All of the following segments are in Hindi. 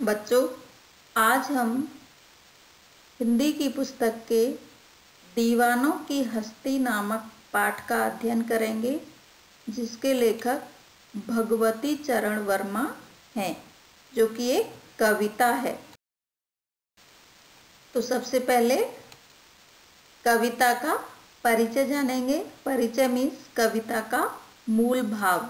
बच्चों, आज हम हिंदी की पुस्तक के दीवानों की हस्ती नामक पाठ का अध्ययन करेंगे, जिसके लेखक भगवती चरण वर्मा हैं, जो कि एक कविता है। तो सबसे पहले कविता का परिचय जानेंगे। परिचय मीन्स कविता का मूल भाव।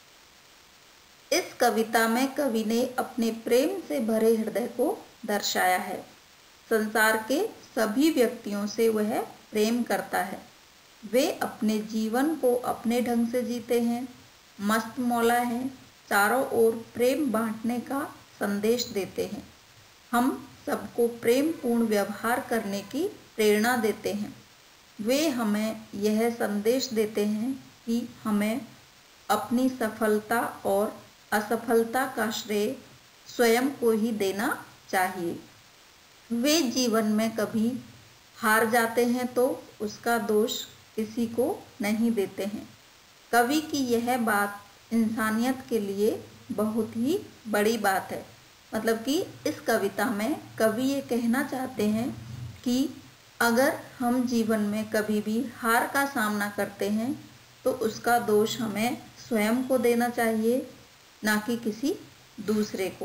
इस कविता में कवि ने अपने प्रेम से भरे हृदय को दर्शाया है। संसार के सभी व्यक्तियों से वह प्रेम करता है। वे अपने जीवन को अपने ढंग से जीते हैं, मस्त मौला हैं, चारों ओर प्रेम बांटने का संदेश देते हैं। हम सबको प्रेम पूर्ण व्यवहार करने की प्रेरणा देते हैं। वे हमें यह संदेश देते हैं कि हमें अपनी सफलता और असफलता का श्रेय स्वयं को ही देना चाहिए। वे जीवन में कभी हार जाते हैं तो उसका दोष किसी को नहीं देते हैं। कवि की यह बात इंसानियत के लिए बहुत ही बड़ी बात है। मतलब कि इस कविता में कवि ये कहना चाहते हैं कि अगर हम जीवन में कभी भी हार का सामना करते हैं तो उसका दोष हमें स्वयं को देना चाहिए, ना कि किसी दूसरे को।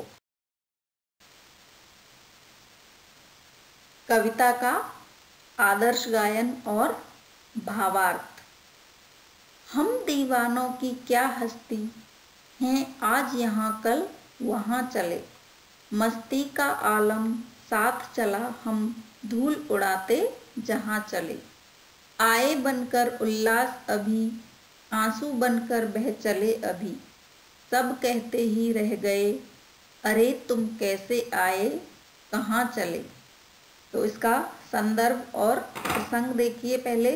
कविता का आदर्श गायन और भावार्थ। हम दीवानों की क्या हस्ती हैं, आज यहाँ कल वहाँ चले। मस्ती का आलम साथ चला, हम धूल उड़ाते जहाँ चले। आए बनकर उल्लास अभी, आंसू बनकर बह चले अभी। सब कहते ही रह गए, अरे तुम कैसे आए, कहाँ चले। तो इसका संदर्भ और प्रसंग देखिए। पहले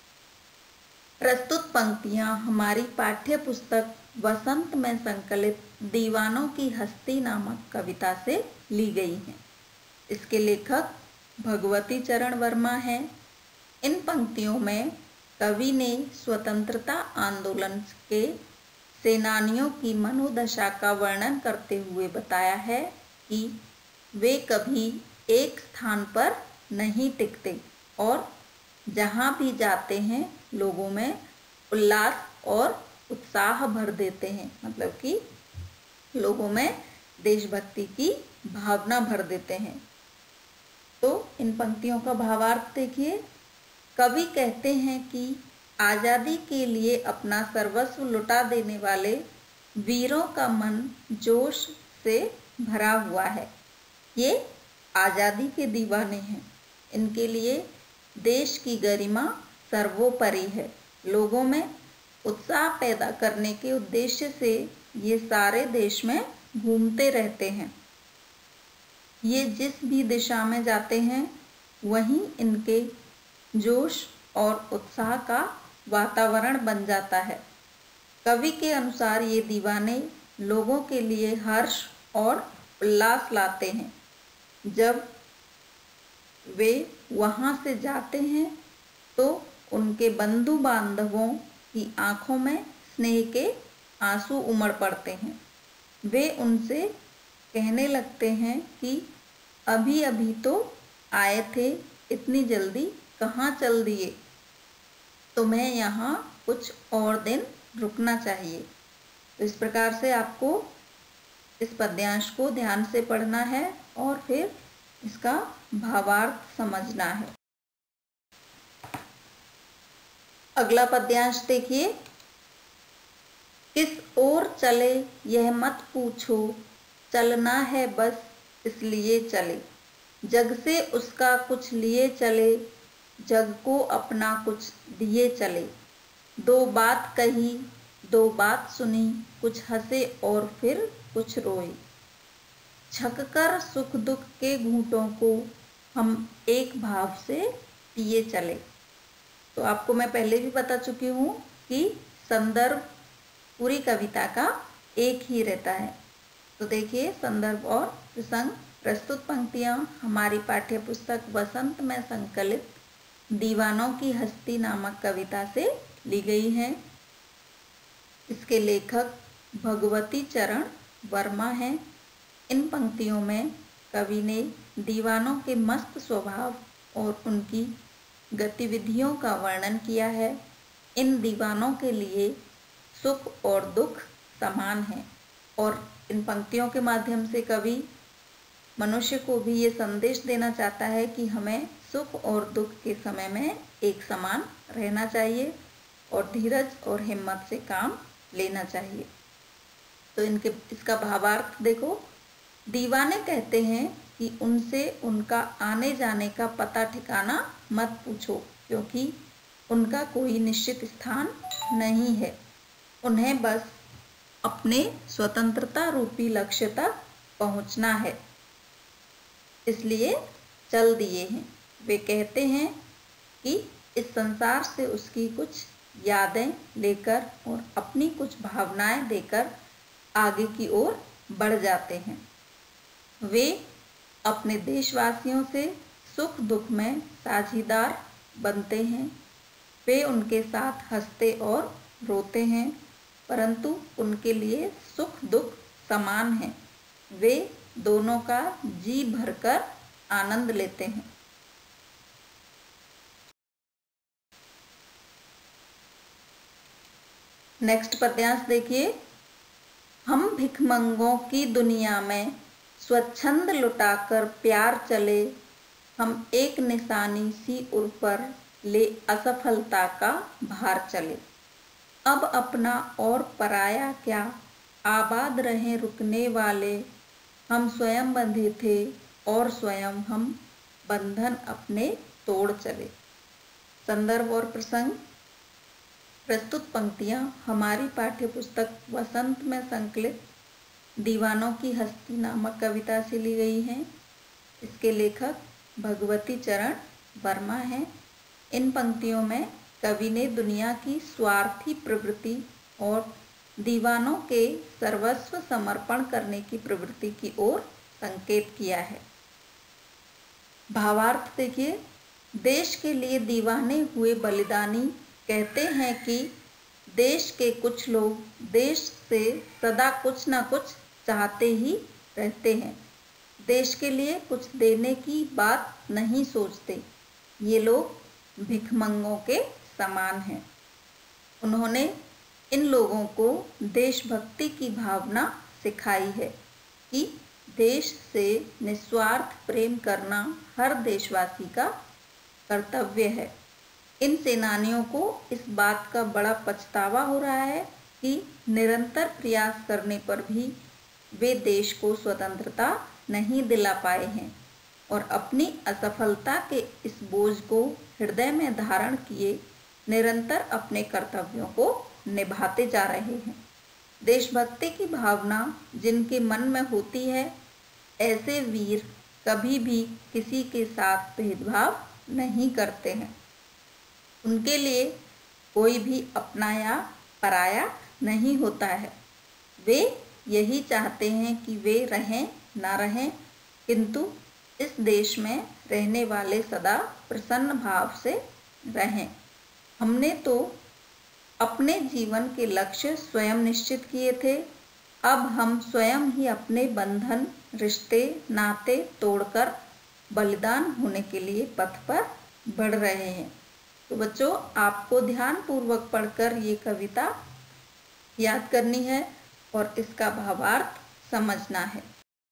प्रस्तुत पंक्तियां हमारी पाठ्य पुस्तक वसंत में संकलित दीवानों की हस्ती नामक कविता से ली गई हैं। इसके लेखक भगवती चरण वर्मा हैं। इन पंक्तियों में कवि ने स्वतंत्रता आंदोलन के सेनानियों की मनोदशा का वर्णन करते हुए बताया है कि वे कभी एक स्थान पर नहीं टिकते और जहाँ भी जाते हैं लोगों में उल्लास और उत्साह भर देते हैं। मतलब कि लोगों में देशभक्ति की भावना भर देते हैं। तो इन पंक्तियों का भावार्थ देखिए। कवि कहते हैं कि आज़ादी के लिए अपना सर्वस्व लुटा देने वाले वीरों का मन जोश से भरा हुआ है। ये आज़ादी के दीवाने हैं। इनके लिए देश की गरिमा सर्वोपरि है। लोगों में उत्साह पैदा करने के उद्देश्य से ये सारे देश में घूमते रहते हैं। ये जिस भी दिशा में जाते हैं वहीं इनके जोश और उत्साह का वातावरण बन जाता है। कवि के अनुसार ये दीवाने लोगों के लिए हर्ष और उल्लास लाते हैं। जब वे वहाँ से जाते हैं तो उनके बंधु बांधवों की आंखों में स्नेह के आंसू उमड़ पड़ते हैं। वे उनसे कहने लगते हैं कि अभी अभी तो आए थे, इतनी जल्दी कहाँ चल दिए, तुम्हें यहाँ कुछ और दिन रुकना चाहिए। तो इस प्रकार से आपको इस पद्यांश को ध्यान से पढ़ना है और फिर इसका भावार्थ समझना है। अगला पद्यांश देखिए। किस ओर चले यह मत पूछो, चलना है बस इसलिए चले। जग से उसका कुछ लिए चले, जग को अपना कुछ दिए चले। दो बात कही दो बात सुनी, कुछ हंसे और फिर कुछ रोए। छककर सुख दुख के घूंटों को हम एक भाव से पिए चले। तो आपको मैं पहले भी बता चुकी हूँ कि संदर्भ पूरी कविता का एक ही रहता है। तो देखिए संदर्भ और प्रसंग। प्रस्तुत पंक्तियाँ हमारी पाठ्य पुस्तक वसंत में संकलित दीवानों की हस्ती नामक कविता से ली गई हैं। इसके लेखक भगवती चरण वर्मा हैं। इन पंक्तियों में कवि ने दीवानों के मस्त स्वभाव और उनकी गतिविधियों का वर्णन किया है। इन दीवानों के लिए सुख और दुख समान हैं और इन पंक्तियों के माध्यम से कवि मनुष्य को भी ये संदेश देना चाहता है कि हमें सुख और दुख के समय में एक समान रहना चाहिए और धीरज और हिम्मत से काम लेना चाहिए। तो इसका भावार्थ देखो। दीवाने कहते हैं कि उनसे उनका आने जाने का पता ठिकाना मत पूछो, क्योंकि उनका कोई निश्चित स्थान नहीं है। उन्हें बस अपने स्वतंत्रता रूपी लक्ष्य तक पहुंचना है, इसलिए चल दिए हैं। वे कहते हैं कि इस संसार से उसकी कुछ यादें लेकर और अपनी कुछ भावनाएं देकर आगे की ओर बढ़ जाते हैं। वे अपने देशवासियों से सुख दुख में साझीदार बनते हैं। वे उनके साथ हंसते और रोते हैं, परंतु उनके लिए सुख दुख समान हैं। वे दोनों का जी भरकर आनंद लेते हैं। नेक्स्ट पद्यांश देखिए। हम भिखमंगों की दुनिया में स्वच्छंद लुटाकर प्यार चले, हम एक निशानी सी उर पर ले असफलता का भार चले। अब अपना और पराया क्या, आबाद रहे रुकने वाले, हम स्वयं बंधे थे और स्वयं हम बंधन अपने तोड़ चले। संदर्भ और प्रसंग। प्रस्तुत पंक्तियां हमारी पाठ्य पुस्तक वसंत में संकलित दीवानों की हस्ती नामक कविता से ली गई हैं। इसके लेखक भगवती चरण वर्मा हैं। इन पंक्तियों में कवि ने दुनिया की स्वार्थी प्रवृत्ति और दीवानों के सर्वस्व समर्पण करने की प्रवृत्ति की ओर संकेत किया है। भावार्थ देखिए। देश के लिए दीवाने हुए बलिदानी कहते हैं कि देश के कुछ लोग देश से सदा कुछ न कुछ चाहते ही रहते हैं, देश के लिए कुछ देने की बात नहीं सोचते। ये लोग भिखमंगों के समान हैं। उन्होंने इन लोगों को देशभक्ति की भावना सिखाई है कि देश से निस्वार्थ प्रेम करना हर देशवासी का कर्तव्य है। इन सेनानियों को इस बात का बड़ा पछतावा हो रहा है कि निरंतर प्रयास करने पर भी वे देश को स्वतंत्रता नहीं दिला पाए हैं और अपनी असफलता के इस बोझ को हृदय में धारण किए निरंतर अपने कर्तव्यों को निभाते जा रहे हैं। देशभक्ति की भावना जिनके मन में होती है, ऐसे वीर कभी भी किसी के साथ भेदभाव नहीं करते हैं। उनके लिए कोई भी अपना या पराया नहीं होता है। वे यही चाहते हैं कि वे रहें ना रहें, किंतु इस देश में रहने वाले सदा प्रसन्न भाव से रहें। हमने तो अपने जीवन के लक्ष्य स्वयं निश्चित किए थे, अब हम स्वयं ही अपने बंधन, रिश्ते, नाते तोड़कर बलिदान होने के लिए पथ पर बढ़ रहे हैं। तो बच्चों, आपको ध्यानपूर्वक पढ़कर ये कविता याद करनी है और इसका भावार्थ समझना है।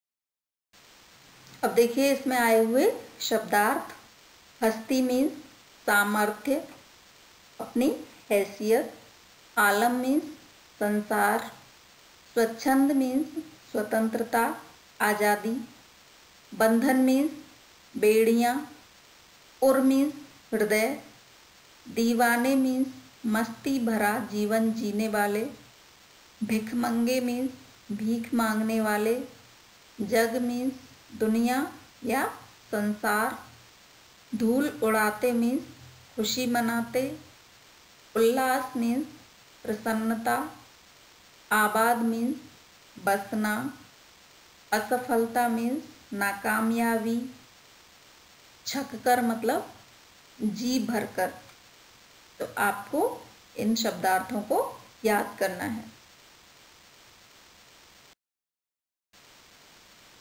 अब देखिए इसमें आए हुए शब्दार्थ। हस्ती मीन्स सामर्थ्य, अपनी हैसियत। आलम मीन्स संसार। स्वच्छंद मीन्स स्वतंत्रता, आज़ादी। बंधन मीन्स बेड़ियाँ। उर मीन्स हृदय। दीवाने मीन्स मस्ती भरा जीवन जीने वाले। भिखमंगे मीन्स भीख मांगने वाले। जग मीन्स दुनिया या संसार। धूल उड़ाते मीन्स खुशी मनाते। उल्लास मीन्स प्रसन्नता। आबाद मीन्स बसना। असफलता मीन्स नाकामयाबी। छककर मतलब जी भरकर। तो आपको इन शब्दार्थों को याद करना है।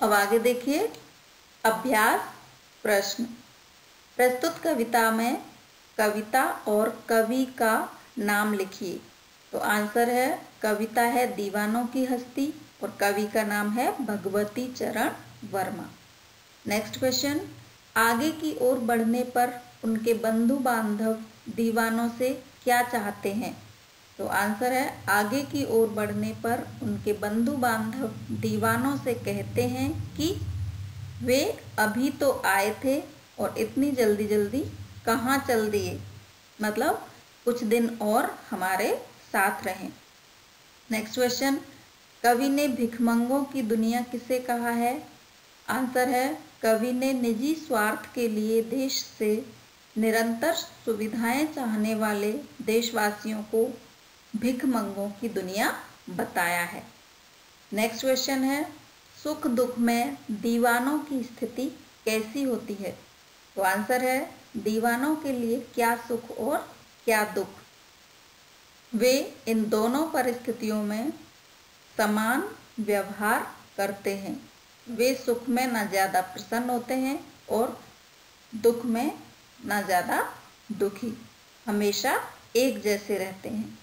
अब आगे देखिए, अभ्यास प्रश्न। प्रस्तुत कविता में कविता और कवि का नाम लिखिए। तो आंसर है, कविता है दीवानों की हस्ती और कवि का नाम है भगवती चरण वर्मा। नेक्स्ट क्वेश्चन, आगे की ओर बढ़ने पर उनके बंधु बांधव दीवानों से क्या चाहते हैं? तो आंसर है, आगे की ओर बढ़ने पर उनके बंधु बांधव दीवानों से कहते हैं कि वे अभी तो आए थे और इतनी जल्दी जल्दी कहाँ चल दिए, मतलब कुछ दिन और हमारे साथ रहें। नेक्स्ट क्वेश्चन, कवि ने भिखमंगों की दुनिया किसे कहा है? आंसर है, कवि ने निजी स्वार्थ के लिए देश से निरंतर सुविधाएं चाहने वाले देशवासियों को भिखमंगों की दुनिया बताया है। नेक्स्ट क्वेश्चन है, सुख दुख में दीवानों की स्थिति कैसी होती है? तो आंसर है, दीवानों के लिए क्या सुख और क्या दुख, वे इन दोनों परिस्थितियों में समान व्यवहार करते हैं। वे सुख में ना ज़्यादा प्रसन्न होते हैं और दुख में ना ज़्यादा दुखी, हमेशा एक जैसे रहते हैं।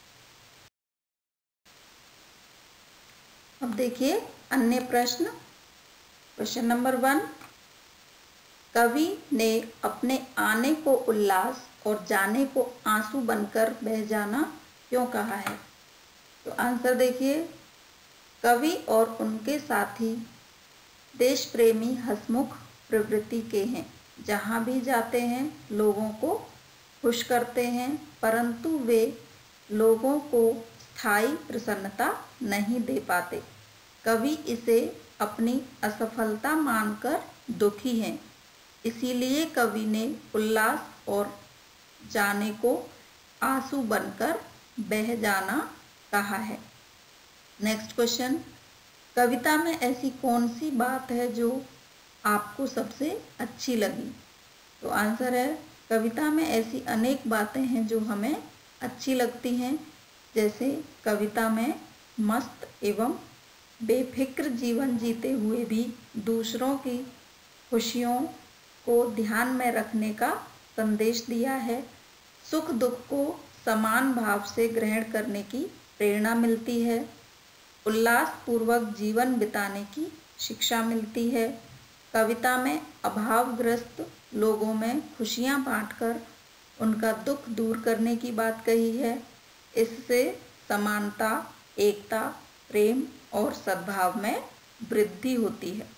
अब देखिए अन्य प्रश्न। क्वेश्चन नंबर 1, कवि ने अपने आने को उल्लास और जाने को आंसू बनकर बह जाना क्यों कहा है? तो आंसर देखिए, कवि और उनके साथी देश प्रेमी हंसमुख प्रवृत्ति के हैं। जहाँ भी जाते हैं लोगों को खुश करते हैं, परंतु वे लोगों को स्थायी प्रसन्नता नहीं दे पाते। कवि इसे अपनी असफलता मानकर दुखी हैं, इसीलिए कवि ने उल्लास और जाने को आंसू बनकर बह जाना कहा है। नेक्स्ट क्वेश्चन, कविता में ऐसी कौन सी बात है जो आपको सबसे अच्छी लगी? तो आंसर है, कविता में ऐसी अनेक बातें हैं जो हमें अच्छी लगती हैं, जैसे कविता में मस्त एवं बेफिक्र जीवन जीते हुए भी दूसरों की खुशियों को ध्यान में रखने का संदेश दिया है। सुख दुख को समान भाव से ग्रहण करने की प्रेरणा मिलती है। उल्लासपूर्वक जीवन बिताने की शिक्षा मिलती है। कविता में अभावग्रस्त लोगों में खुशियां बांटकर उनका दुख दूर करने की बात कही है। इससे समानता, एकता, प्रेम और सद्भाव में वृद्धि होती है।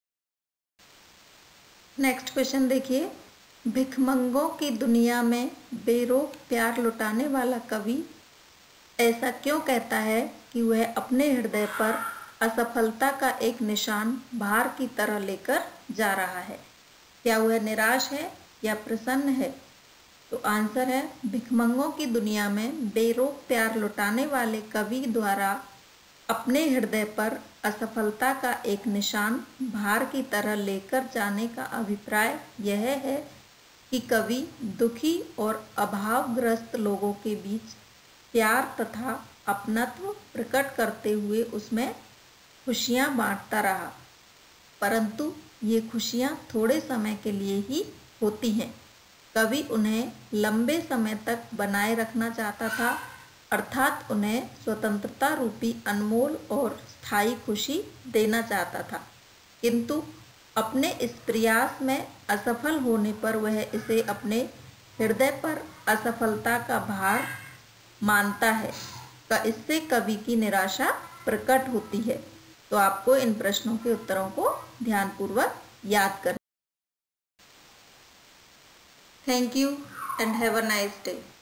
नेक्स्ट क्वेश्चन देखिए, भिखमंगों की दुनिया में बेरोक प्यार लुटाने वाला कवि ऐसा क्यों कहता है कि वह अपने हृदय पर असफलता का एक निशान भार की तरह लेकर जा रहा है? क्या वह निराश है या प्रसन्न है? तो आंसर है, भिखमंगों की दुनिया में बेरोक प्यार लुटाने वाले कवि द्वारा अपने हृदय पर असफलता का एक निशान भार की तरह लेकर जाने का अभिप्राय यह है कि कवि दुखी और अभावग्रस्त लोगों के बीच प्यार तथा अपनत्व प्रकट करते हुए उसमें खुशियां बांटता रहा, परंतु ये खुशियां थोड़े समय के लिए ही होती हैं। कवि उन्हें लंबे समय तक बनाए रखना चाहता था, अर्थात उन्हें स्वतंत्रता रूपी अनमोल और स्थायी खुशी देना चाहता था, किंतु अपने इस प्रयास में असफल होने पर वह इसे अपने हृदय पर असफलता का भार मानता है। इससे कवि की निराशा प्रकट होती है। तो आपको इन प्रश्नों के उत्तरों को ध्यानपूर्वक याद करना। Thank you and have a nice day.